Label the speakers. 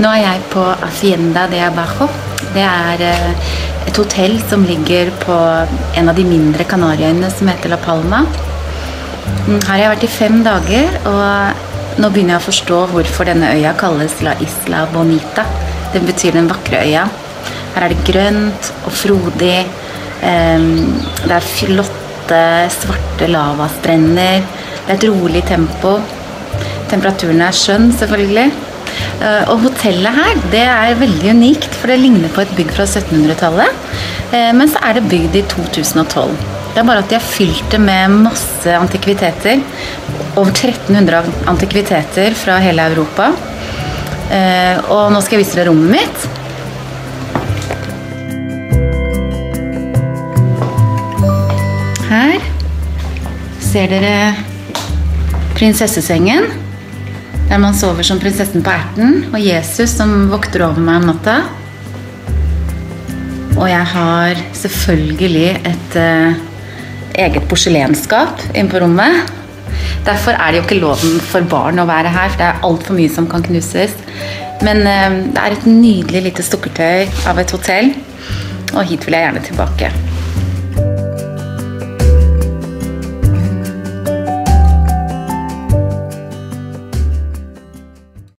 Speaker 1: Nå jeg på Hacienda de Abajo. Det et hotell som ligger på en av de mindre Kanarieøyene som heter La Palma. Her har jeg vært i 5 dager, og nå begynner jeg å forstå hvorfor denne øya kalles La Isla Bonita. Det betyr den vakre øya. Her det grønt og frodig. Det flotte, svarte lavastrender. Det et rolig tempo. Temperaturen skjønn, selvfølgelig. Og hotellet her, det veldig unikt, for det ligner på et bygg fra 1700-tallet. Men så det bygd i 2012. Det bare at de har fylt det med masse antikviteter. Over 1300 antikviteter fra hele Europa. Og nå skal jeg vise dere rommet mitt. Her ser dere prinsessesengen, der man sover som prinsessen på erten, og Jesus som vokter over meg om natta. Og jeg har selvfølgelig et eget porselenskap inne på rommet. Derfor det jo ikke loven for barn å være her, for det alt for mye som kan knuses. Men det et nydelig lite sukkertøy av et hotell, og hit vil jeg gjerne tilbake.